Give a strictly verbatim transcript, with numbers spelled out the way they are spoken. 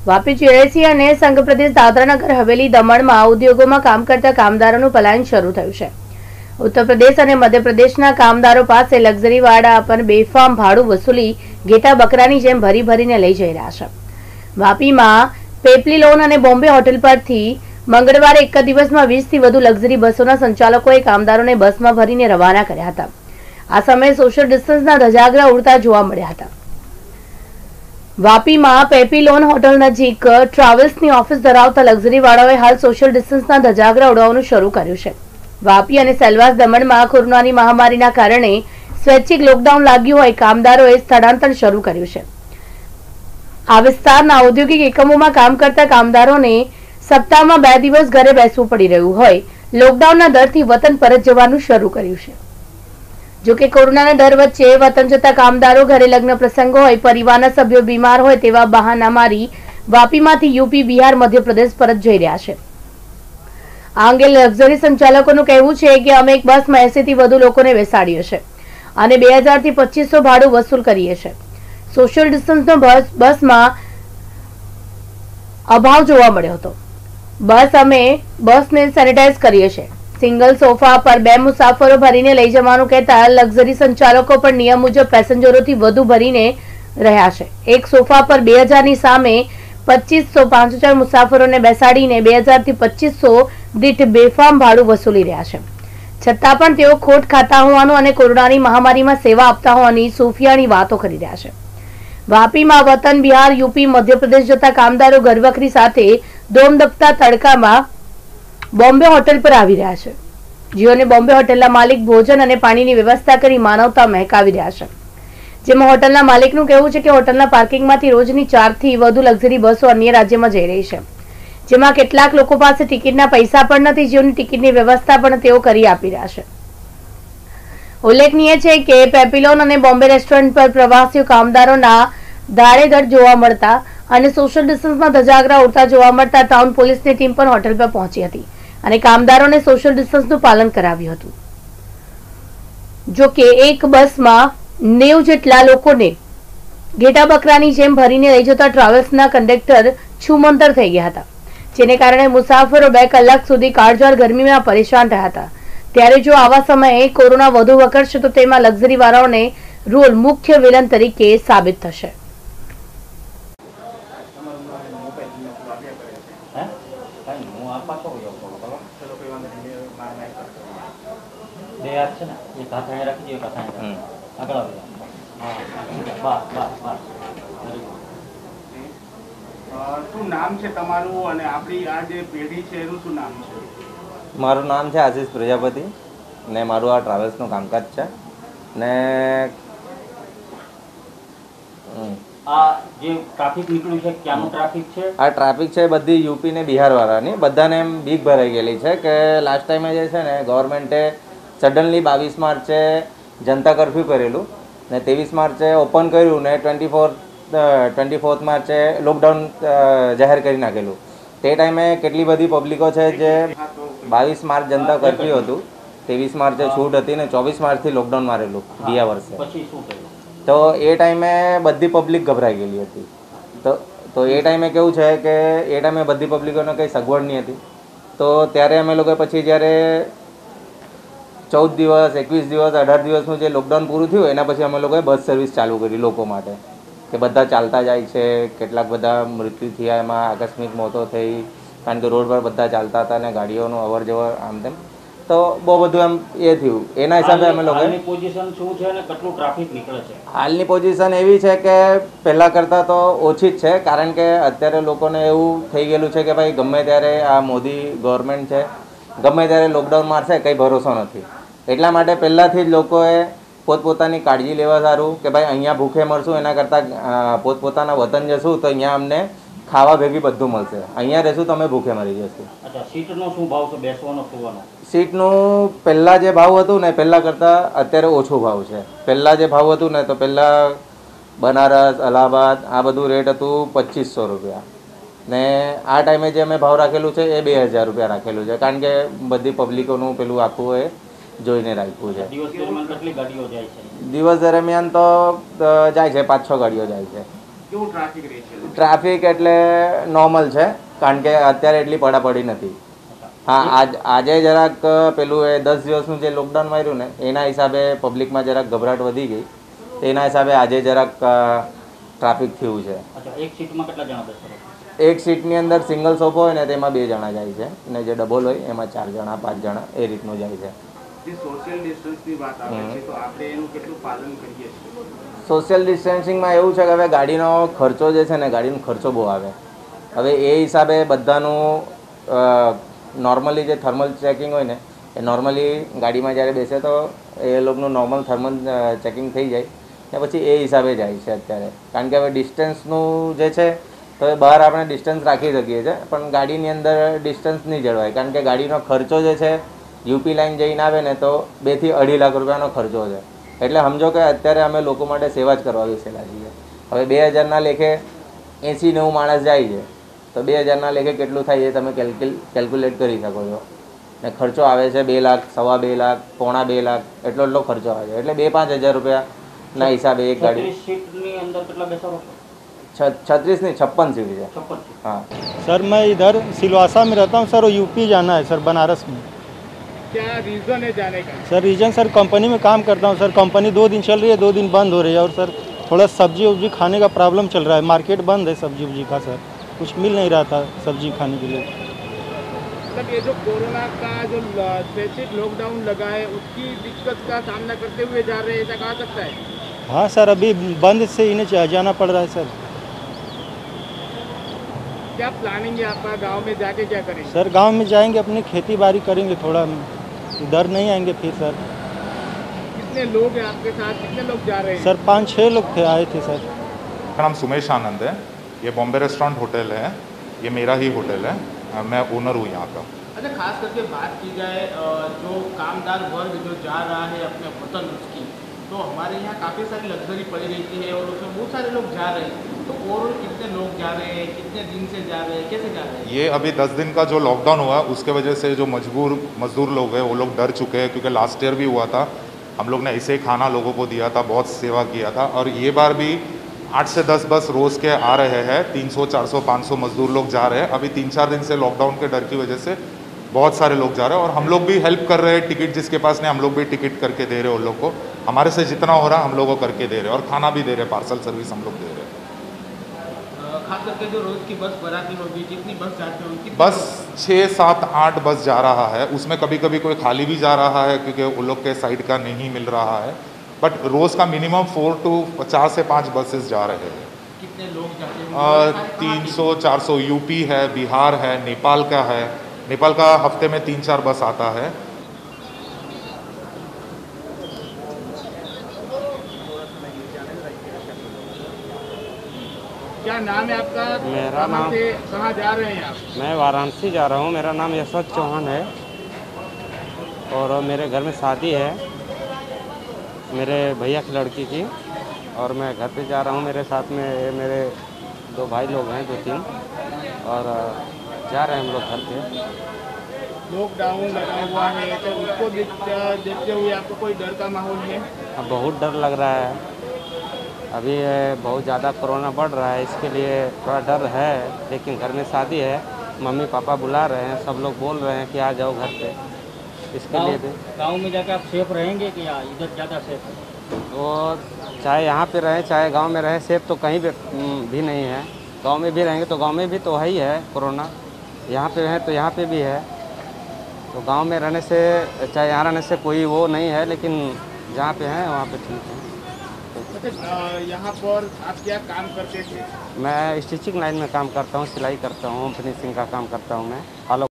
Vapi GIDC અને સંઘ પ્રદેશ દાદરાનગર હવેલી દમણમાં ઉદ્યોગોમાં કામ કરતા કામદારોનું પલાયન શરૂ થયું છે। ઉત્તર પ્રદેશ અને મધ્યપ્રદેશના કામદારો પાસે લક્ઝરી વાડા પર બેફામ ભાડું વસૂલી ઘેટા બકરાની જેમ ભરી ભરીને લઈ જઈ રહ્યા છે। વાપીમાં પેપ્લીલોન અને બોમ્બે હોટેલ પરથી મંગળવારે એક દિવસમાં વીસ થી વધુ લક્ઝરી બસોના સંચાલકોએ કામદારોને બસમાં ભરીને રવાના કર્યા હતા। આ સમયે સોશિયલ ડિસ્ટન્સના ધજાગરા ઉડતા જોવા મળ્યા હતા। વાપીમાં પેપ્લીલોન હોટલ નજીક ટ્રાવેલ્સની ઓફિસ ધરાવતા લક્ઝરી વાળાઓએ હાલ સોશિયલ ડિસ્ટન્સના ધજાગરા ઉડાવવાનું શરૂ કર્યું છે। વાપી અને સેલવાસ દમણમાં કોરોનાની મહામારીના કારણે સ્વૈચ્છિક લોકડાઉન લાગ્યું હોય કામદારોએ સ્થળાંતર શરૂ કર્યું છે। આ વિસ્તારના ઔદ્યોગિક એકમોમાં કામ કરતા કામદારોને સપ્તાહમાં બે દિવસ ઘરે બેસવું પડી રહ્યું હોય લોકડાઉનના ડરથી વતન પરત જવાનું શરૂ કર્યું છે। જો કે કોરોનાના ડર વચ્ચે વતન જતા કામદારો ઘરે લગ્ન પ્રસંગો હોય પરિવારના સભ્યો બીમાર હોય તેવા બહાના મારી વાપીમાંથી યુપી બિહાર મધ્યપ્રદેશ પરત જઈ રહ્યા છે। આ અંગે લક્ઝરી સંચાલકોનું કહેવું છે કે અમે એક બસમાં એસી થી વધુ લોકોને બેસાડીએ છીએ અને બે હજાર થી પચીસો ભાડું વસૂલ કરીએ છીએ। સોશિયલ ડિસ્ટન્સનો બસ બસમાં અભાવ જોવા મળ્યો હતો। બસ અમે બસને સેનિટાઈઝ કરીએ છીએ। સિંગલ સોફા પર બે મુસાફરો ભરીને લઈ જવાનું કહેતા લક્ઝરી સંચાલકો પણ નિયમ મુજબ પેસેન્જરોથી વધુ ભરીને રહ્યા છે। એક સોફા પર બે હજારની સામે પચીસો પાંચ હજાર મુસાફરોને બેસાડીને બે હજાર થી પચીસો દીઠ બેફામ ભાડું વસૂલી રહ્યા છે। છતાં પણ તેઓ ખોટ ખાતા હોવાનું અને કોરોનાની મહામારીમાં સેવા આપતા હોવાની સૂફિયાની વાતો કરી રહ્યા છે। વાપીમાં વતન બિહાર યુપી મધ્યપ્રદેશ જતા કામદારો ઘરવખરી સાથે ધોમધપતા તડકામાં બોમ્બે હોટેલ પર આવી રહ્યા છે। જેઓને બોમ્બે હોટેલના માલિક ભોજન અને પાણીની વ્યવસ્થા કરી માનવતા મહેકાવી રહ્યા છે। જેમાં હોટલના માલિકનું કહેવું છે કે હોટલના પાર્કિંગમાંથી રોજની ચાર થી વધુ લક્ઝરી બસો અન્ય રાજ્યમાં જઈ રહી છે। જેમાં કેટલાક લોકો પાસે ટિકિટના પૈસા પણ નથી જેઓની ટિકિટની વ્યવસ્થા પણ તેઓ કરી આપી રહ્યા છે। ઉલ્લેખનીય છે કે પેપ્લીલોન અને બોમ્બે રેસ્ટોરન્ટ પર પ્રવાસીઓ કામદારોના ધાડેધડ જોવા મળતા અને સોશિયલ ડિસ્ટન્સના ધજાગરા ઉડતા જોવા મળતા ટાઉન પોલીસની ટીમ પણ હોટેલ પર પહોંચી હતી અને કામદારોને સોશિયલ ડિસ્ટન્સનું પાલન કરાવ્યું હતું। જો કે એક બસમાં નેવ જેટલા લોકોને ઘેટા બકરાની જેમ ભરીને લઈ જતા ટ્રાવેલ્સના કંડક્ટર છૂમંતર થઈ ગયા હતા, જેને કારણે મુસાફરો બે કલાક સુધી કાળઝાળ ગરમીમાં પરેશાન રહ્યા હતા। ત્યારે જો આવા સમયે કોરોના વધુ વકરશે તો તેમાં લક્ઝરી વાળાઓને રોલ મુખ્ય વિલન તરીકે સાબિત થશે। શું નામ છે તમારું અને આપણી આ જે પેઢી છે એનું શું નામ છે? મારું નામ છે આશીષ પ્રજાપતિ ને મારું આ ટ્રાવેલ્સનું કામકાજ છે ને આ જે ટ્રાફિક નીકળ્યું છે ક્યાંનું ટ્રાફિક છે? આ ટ્રાફિક છે બધી યુપી ને બિહાર વાળાની, બધાને એમ બીક ભરાઈ ગયેલી છે કે લાસ્ટ ટાઈમે જે છે ને ગવર્મેન્ટે સડનલી બાવીસ માર્ચે જનતા કર્ફ્યુ કરેલું ને ત્રેવીસ માર્ચે ઓપન કર્યું ને ટ્વેન્ટી ફોર ટ્વેન્ટી ફોર્થ માર્ચે લોકડાઉન જાહેર કરી નાખેલું। તે ટાઈમે કેટલી બધી પબ્લિકો છે જે બાવીસ માર્ચ જનતા કર્ફ્યુ હતું, ત્રેવીસ માર્ચે છૂટ હતી ને ચોવીસ માર્ચથી લોકડાઉન મારેલું ગયા વર્ષે। તો એ ટાઈમે બધી પબ્લિક ગભરાઈ ગયેલી હતી। તો તો એ ટાઈમે કેવું છે કે એ ટાઈમે બધી પબ્લિકોને કંઈ સગવડ નહીં હતી। તો ત્યારે અમે લોકો પછી જ્યારે ચૌદ દિવસ એકવીસ દિવસ અઢાર દિવસનું જે લોકડાઉન પૂરું થયું એના પછી અમે લોકોએ બસ સર્વિસ ચાલુ કરી લોકો માટે કે બધા ચાલતા જાય છે। કેટલાક બધા મૃત્યુ થયા, એમાં આકસ્મિક મોતો થઈ કારણ કે રોડ પર બધા ચાલતા હતા અને ગાડીઓનું અવર જવર આમ તેમ, તો બહુ બધું એમ એ થયું। એના હિસાબે અમે લોકો હાલની પોઝિશન શું છે અને કેટલું ટ્રાફિક નીકળે છે? હાલની પોઝિશન એવી છે કે પહેલાં કરતાં તો ઓછી જ છે કારણ કે અત્યારે લોકોને એવું થઈ ગયેલું છે કે ભાઈ ગમે ત્યારે આ મોદી ગવર્મેન્ટ છે ગમે ત્યારે લોકડાઉન મારશે કંઈ ભરોસો નથી। એટલા માટે પહેલાંથી જ લોકોએ પોતપોતાની કાળજી લેવા સારું કે ભાઈ અહીંયા ભૂખે મળશું એના કરતાં પોતપોતાના વતન જશું તો અહીંયા અમને ખાવા ભેગી બધું મળશે, અહીંયા રહેશું તો અમે ભૂખે મરી જશું। અચ્છા, સીટનો શું ભાવ છે? બેસવાનો સુવાનો? સીટનું પહેલાં જે ભાવ હતું ને પહેલાં કરતાં અત્યારે ઓછો ભાવ છે। પહેલાં જે ભાવ હતું ને તો પહેલાં બનારસ અલ્હાબાદ આ બધું રેટ હતું પચીસો રૂપિયા ને આ ટાઈમે જે અમે ભાવ રાખેલું છે એ બે હજાર રૂપિયા રાખેલું છે કારણ કે બધી પબ્લિકોનું પેલું આખું એ જોઈને રાખ્યું છે। દિવસ દરમિયાન કેટલી ગાડીઓ જાય છે? દિવસ દરમિયાન તો જાય છે પાંચ છ ગાડીઓ જાય છે। કેવું ટ્રાફિક રહે છે? ટ્રાફિક એટલે નોર્મલ છે, કારણ કે અત્યારે એટલી પડાપડી નથી. હા, આજ આજે જરાક પેલું એ દસ દિવસનું જે લોકડાઉન માર્યું ને એના હિસાબે પબ્લિકમાં જરાક ગભરાટ વધી ગઈ, એના હિસાબે આજે જરાક ટ્રાફિક થયું છે. અચ્છા, એક સીટમાં કેટલા જણા બેસે? એક સીટની અંદર સિંગલ સોફો હોય ને તેમાં બે જણા જાય છે, ને જે ડબલ હોય એમાં ચાર જણા પાંચ જણા એ રીતનું જાય છે. જે સોશિયલ ડિસ્ટન્સની વાત આવે છે તો આપણે એનું કેટલું પાલન કરીએ છીએ? સોશિયલ ડિસ્ટન્સિંગમાં એવું છે કે હવે ગાડીનો ખર્ચો જે છે ને ગાડીનો ખર્ચો બહુ આવે. હવે એ હિસાબે બધાનું નોર્મલી જે થર્મલ ચેકિંગ હોય ને એ નોર્મલી ગાડીમાં જ્યારે બેસે તો એ લોકોનું નોર્મલ થર્મલ ચેકિંગ થઈ જાય ને પછી એ હિસાબે જાય છે અત્યારે. કારણ કે હવે ડિસ્ટન્સનું જે છે તો એ બહાર આપણે ડિસ્ટન્સ રાખી શકીએ છીએ, પણ ગાડીની અંદર ડિસ્ટન્સ નહીં જળવાય, કારણ કે ગાડીનો ખર્ચો જે છે યુપી લાઈન જઈને આવે ને તો બેથી અઢી લાખ રૂપિયાનો ખર્ચો છે. એટલે સમજો કે અત્યારે અમે લોકો માટે સેવા જ કરવા બેસેલા છીએ. હવે બે હજારના લેખે એંસી નેવું માણસ જાય છે તો બે હજારના લેખે કેટલું થાય એ તમે કેલ્ક્યુલ કેલ્ક્યુલેટ કરી શકો છો. ને ખર્ચો આવે છે બે લાખ સવા બે લાખ પોણા બે લાખ એટલો એટલો ખર્ચો આવે છે. એટલે બે પાંચ હજાર રૂપિયાના હિસાબે એક ગાડી. સીટની અંદર કેટલા બેસાડો? छत्तीस नहीं छप्पन सीट है. छप्पन। हाँ सर मैं इधर सिलवासा में रहता हूँ सर, और यूपी जाना है सर, बनारस में। क्या रीज़न है जाने का? सर रीजन सर कंपनी में काम करता हूँ सर, कंपनी दो दिन चल रही है, दो दिन बंद हो रही है, और सर थोड़ा सब्जी उब्जी खाने का प्रॉब्लम चल रहा है, मार्केट बंद है सब्जी उब्जी का सर, कुछ मिल नहीं रहा था सब्जी खाने के लिए। मतलब ये जो कोरोना का जो स्वैच्छिक लॉकडाउन लगा है उसकी दिक्कत का सामना करते हुए जा रहे हैं, ऐसा कहा सकता है? हाँ सर, अभी बंद से इन्हें जा- जाना पड़ रहा है सर। क्या प्लानिंग है आपका? गांव में जाके क्या करेंगे? सर गांव में जाएंगे, अपनी खेती बाड़ी करेंगे, थोड़ा इधर नहीं आएंगे फिर सर। कितने लोग हैं आपके साथ? कितने लोग जा रहे हैं? सर पाँच छः लोग थे, आए थे सर। मेरा नाम सुमेश आनंद है। ये बॉम्बे रेस्टोरेंट होटल है, ये मेरा ही होटल है, मैं ओनर हूँ यहाँ का। अच्छा, खास करके बात की जाए अ, जो कामदार वर्ग जो जा रहा है अपने वतन उसकी, तो हमारे यहाँ काफ़ी सारी लग्जरी पड़ी रहती है और उसमें बहुत सारे लोग जा रहे हैं, तो ओवरऑल कितने लोग जा रहे हैं, कितने दिन से जा रहे हैं, कैसे जा रहे हैं? ये अभी दस दिन का जो लॉकडाउन हुआ उसके वजह से जो मजबूर मजदूर लोग हैं वो लोग डर चुके हैं, क्योंकि लास्ट ईयर भी हुआ था, हम लोग ने ऐसे ही खाना लोगों को दिया था, बहुत सेवा किया था, और ये बार भी आठ से दस बस रोज़ के आ रहे हैं, तीन सौ चार सौ पाँच सौ मजदूर लोग जा रहे हैं। अभी तीन चार दिन से लॉकडाउन के डर की वजह से बहुत सारे लोग जा रहे हैं, और हम लोग भी हेल्प कर रहे हैं, टिकट जिसके पास नहीं हम लोग भी टिकट करके दे रहे हैं उन लोग को, हमारे से जितना हो रहा है हम लोग को करके दे रहे हैं, और खाना भी दे रहे हैं, पार्सल सर्विस हम लोग दे रहे हैं। खास करके जो रोज की बस भराती होगी, कितनी बस जाती होगी? बस छः सात आठ बस जा रहा है, उसमें कभी कभी कोई खाली भी जा रहा है क्योंकि उन लोग के साइड का नहीं मिल रहा है, बट रोज़ का मिनिमम फोर टू चार से पाँच बसेस जा रहे हैं। कितने लोग जाते हैं? तीन सौ चार सौ यूपी है, बिहार है, नेपाल का है, नेपाल का हफ्ते में तीन चार बस आता है। क्या नाम है आपका? मेरा कहाँ नाम- से कहाँ जा रहे हैं आप? मैं वाराणसी जा रहा हूँ। मेरा नाम यशवंत चौहान है और मेरे घर में शादी है मेरे भैया की लड़की की, और मैं घर पे जा रहा हूँ। मेरे साथ में ये मेरे दो भाई लोग हैं, दो तीन, और जा रहे हैं हम लोग घर पे। लॉकडाउन लगा हुआ है तो उसको देख- देखते हुए आपको कोई डर का माहौल है? अब बहुत डर लग रहा है, अभी ये बहुत ज़्यादा कोरोना बढ़ रहा है, इसके लिए थोड़ा डर है, लेकिन घर में शादी है, मम्मी पापा बुला रहे हैं, सब लोग बोल रहे हैं कि आ जाओ घर पे, इसके लिए भी। गाँव में जाकर आप सेफ रहेंगे कि यहाँ इधर ज़्यादा सेफ है? तो चाहे यहाँ पे रहें चाहे गांव में रहें, सेफ तो कहीं भी भी नहीं है। गांव में भी रहेंगे तो गांव में भी तो है ही है कोरोना, यहाँ पे है तो यहाँ पे भी है। तो गांव में रहने से चाहे यहाँ रहने से कोई वो नहीं है, लेकिन जहाँ पे हैं वहाँ पे ठीक है। अच्छा, यहाँ पर आप क्या काम करते थे? मैं स्टिचिंग लाइन में काम करता हूँ, सिलाई करता हूँ, फिनिशिंग का काम करता हूँ मैं।